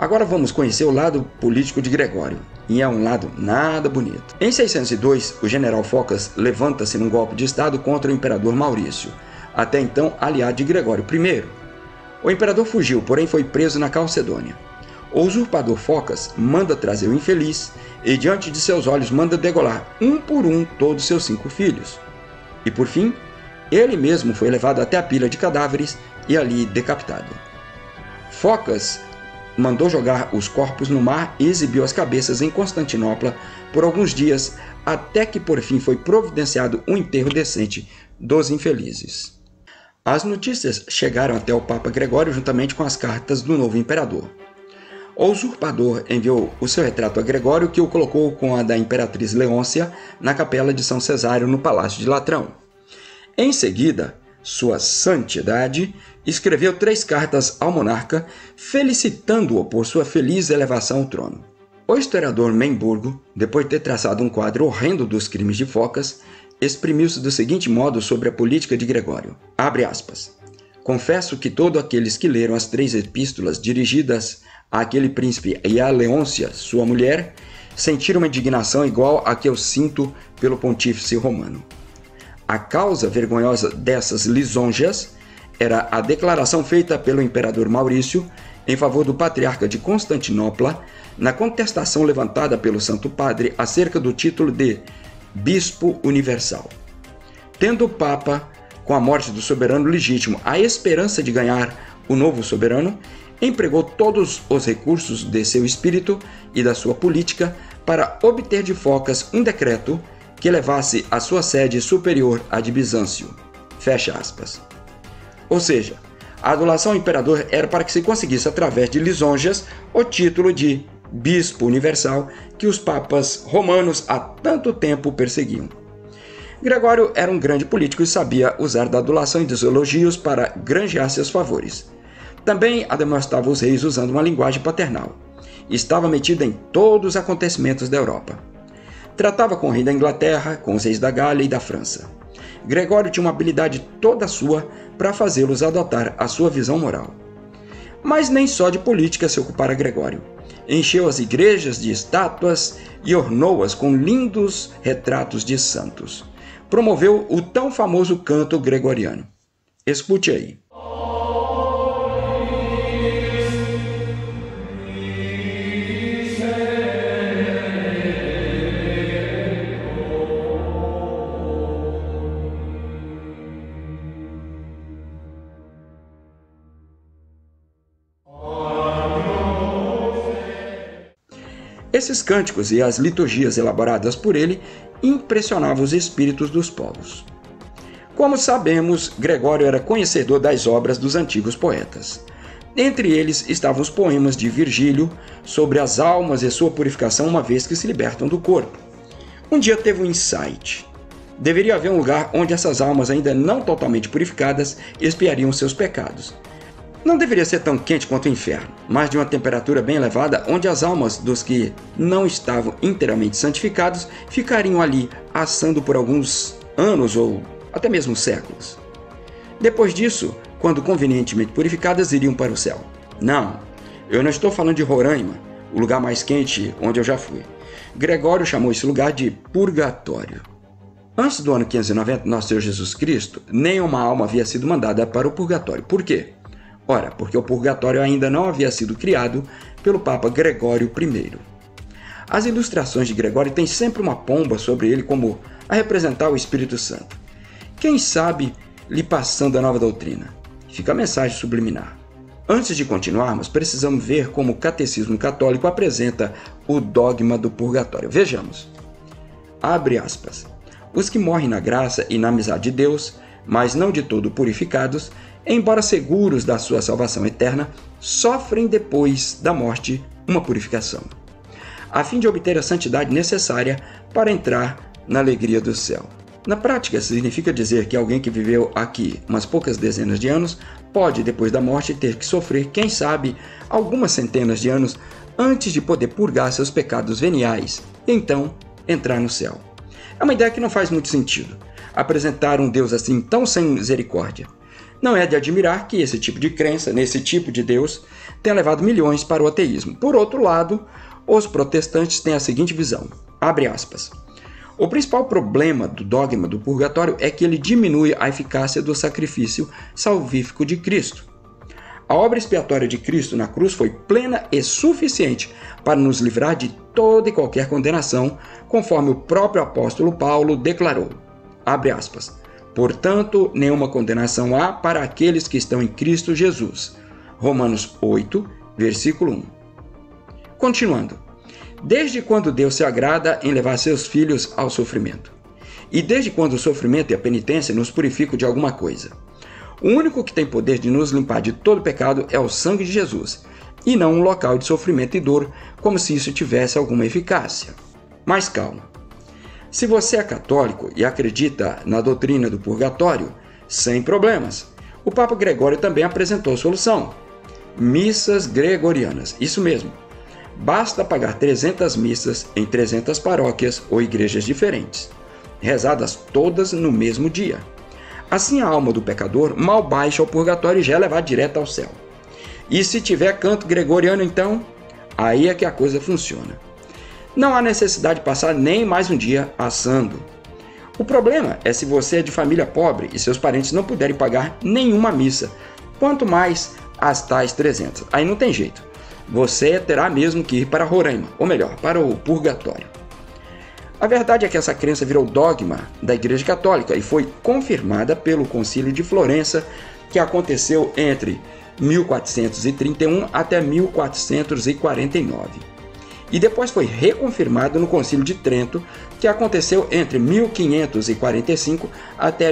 Agora vamos conhecer o lado político de Gregório, e é um lado nada bonito. Em 602, o general Focas levanta-se num golpe de estado contra o imperador Maurício, até então aliado de Gregório I. O imperador fugiu, porém foi preso na Calcedônia. O usurpador Focas manda trazer o infeliz e diante de seus olhos manda degolar um por um todos seus 5 filhos. E por fim, ele mesmo foi levado até a pilha de cadáveres e ali decapitado. Focas mandou jogar os corpos no mar e exibiu as cabeças em Constantinopla por alguns dias, até que por fim foi providenciado um enterro decente dos infelizes. As notícias chegaram até o Papa Gregório juntamente com as cartas do novo imperador. O usurpador enviou o seu retrato a Gregório, que o colocou com a da imperatriz Leôncia na capela de São Cesário no Palácio de Latrão. Em seguida, Sua Santidade escreveu 3 cartas ao monarca, felicitando-o por sua feliz elevação ao trono. O historiador Memburgo, depois de ter traçado um quadro horrendo dos crimes de Focas, exprimiu-se do seguinte modo sobre a política de Gregório. Abre aspas. Confesso que todos aqueles que leram as 3 epístolas dirigidas àquele príncipe e a Leôncia, sua mulher, sentiram uma indignação igual à que eu sinto pelo pontífice romano. A causa vergonhosa dessas lisonjas era a declaração feita pelo imperador Maurício em favor do patriarca de Constantinopla na contestação levantada pelo Santo Padre acerca do título de Bispo Universal. Tendo o Papa, com a morte do soberano legítimo, a esperança de ganhar o novo soberano, empregou todos os recursos de seu espírito e da sua política para obter de Focas um decreto que levasse a sua sede superior à de Bizâncio. Fecha aspas. Ou seja, a adulação ao imperador era para que se conseguisse, através de lisonjas, o título de Bispo Universal que os papas romanos há tanto tempo perseguiam. Gregório era um grande político e sabia usar da adulação e dos elogios para granjear seus favores. Também a demonstrava os reis usando uma linguagem paternal. Estava metido em todos os acontecimentos da Europa. Tratava com o rei da Inglaterra, com os reis da Gália e da França. Gregório tinha uma habilidade toda sua para fazê-los adotar a sua visão moral. Mas nem só de política se ocupara Gregório. Encheu as igrejas de estátuas e ornou-as com lindos retratos de santos. Promoveu o tão famoso canto gregoriano. Escute aí. Esses cânticos e as liturgias elaboradas por ele impressionavam os espíritos dos povos. Como sabemos, Gregório era conhecedor das obras dos antigos poetas. Entre eles estavam os poemas de Virgílio sobre as almas e sua purificação uma vez que se libertam do corpo. Um dia teve um insight. Deveria haver um lugar onde essas almas ainda não totalmente purificadas expiariam seus pecados. Não deveria ser tão quente quanto o inferno, mas de uma temperatura bem elevada, onde as almas dos que não estavam inteiramente santificados ficariam ali assando por alguns anos ou até mesmo séculos. Depois disso, quando convenientemente purificadas, iriam para o céu. Não, eu não estou falando de Roraima, o lugar mais quente onde eu já fui. Gregório chamou esse lugar de purgatório. Antes do ano 590, nosso Senhor Jesus Cristo, nenhuma alma havia sido mandada para o purgatório. Por quê? Ora, porque o purgatório ainda não havia sido criado pelo Papa Gregório I. As ilustrações de Gregório têm sempre uma pomba sobre ele como a representar o Espírito Santo. Quem sabe lhe passando a nova doutrina? Fica a mensagem subliminar. Antes de continuarmos, precisamos ver como o Catecismo Católico apresenta o dogma do purgatório. Vejamos. Abre aspas. Os que morrem na graça e na amizade de Deus, mas não de todo purificados, embora seguros da sua salvação eterna, sofrem depois da morte uma purificação, a fim de obter a santidade necessária para entrar na alegria do céu. Na prática, significa dizer que alguém que viveu aqui umas poucas dezenas de anos pode, depois da morte, ter que sofrer, quem sabe, algumas centenas de anos antes de poder purgar seus pecados veniais e então entrar no céu. É uma ideia que não faz muito sentido, apresentar um Deus assim tão sem misericórdia. Não é de admirar que esse tipo de crença, nesse tipo de Deus, tenha levado milhões para o ateísmo. Por outro lado, os protestantes têm a seguinte visão, abre aspas, o principal problema do dogma do purgatório é que ele diminui a eficácia do sacrifício salvífico de Cristo. A obra expiatória de Cristo na cruz foi plena e suficiente para nos livrar de toda e qualquer condenação, conforme o próprio apóstolo Paulo declarou, abre aspas, portanto, nenhuma condenação há para aqueles que estão em Cristo Jesus. Romanos 8, versículo 1. Continuando. Desde quando Deus se agrada em levar seus filhos ao sofrimento? E desde quando o sofrimento e a penitência nos purificam de alguma coisa? O único que tem poder de nos limpar de todo pecado é o sangue de Jesus, e não um local de sofrimento e dor, como se isso tivesse alguma eficácia. Mas calma. Se você é católico e acredita na doutrina do purgatório, sem problemas. O Papa Gregório também apresentou solução. Missas gregorianas, isso mesmo. Basta pagar 300 missas em 300 paróquias ou igrejas diferentes, rezadas todas no mesmo dia. Assim a alma do pecador mal baixa ao purgatório e já é levada direto ao céu. E se tiver canto gregoriano então, aí é que a coisa funciona. Não há necessidade de passar nem mais um dia assando. O problema é se você é de família pobre e seus parentes não puderem pagar nenhuma missa, quanto mais as tais 300. Aí não tem jeito. Você terá mesmo que ir para Roraima, ou melhor, para o purgatório. A verdade é que essa crença virou dogma da Igreja Católica e foi confirmada pelo Concílio de Florença, que aconteceu entre 1431 até 1449. E depois foi reconfirmado no Concílio de Trento, que aconteceu entre 1545 até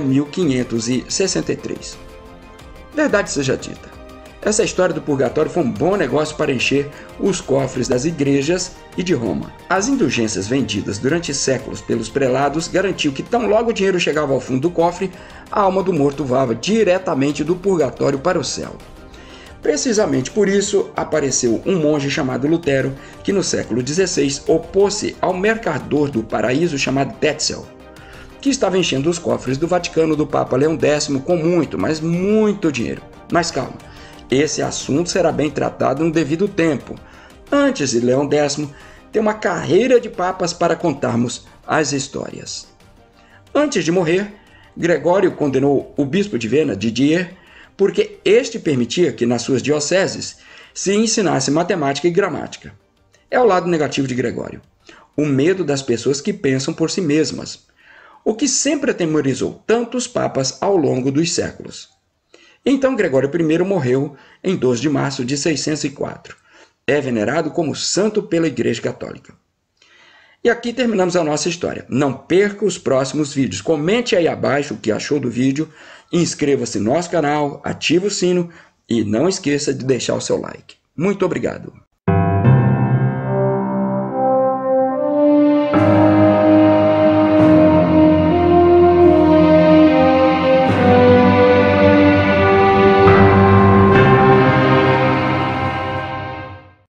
1563. Verdade seja dita, essa história do purgatório foi um bom negócio para encher os cofres das igrejas e de Roma. As indulgências vendidas durante séculos pelos prelados garantiu que tão logo o dinheiro chegava ao fundo do cofre, a alma do morto voava diretamente do purgatório para o céu. Precisamente por isso, apareceu um monge chamado Lutero, que no século XVI opôs-se ao mercador do paraíso chamado Tetzel, que estava enchendo os cofres do Vaticano do Papa Leão X com muito, mas muito dinheiro. Mas calma, esse assunto será bem tratado no devido tempo. Antes de Leão X, tem uma carreira de papas para contarmos as histórias. Antes de morrer, Gregório condenou o bispo de Viena, Didier, porque este permitia que nas suas dioceses se ensinasse matemática e gramática. É o lado negativo de Gregório, o medo das pessoas que pensam por si mesmas, o que sempre atemorizou tantos papas ao longo dos séculos. Então Gregório I morreu em 2 de março de 604. É venerado como santo pela Igreja Católica. E aqui terminamos a nossa história. Não perca os próximos vídeos. Comente aí abaixo o que achou do vídeo, inscreva-se no nosso canal, ative o sino e não esqueça de deixar o seu like. Muito obrigado!